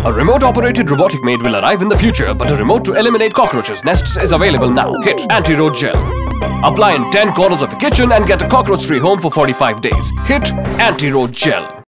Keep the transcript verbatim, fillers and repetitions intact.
A remote-operated robotic maid will arrive in the future, but a remote to eliminate cockroaches nests is available now. HIT Anti Roach Gel. Apply in ten corners of your kitchen and get a cockroach-free home for forty-five days. HIT Anti Roach Gel.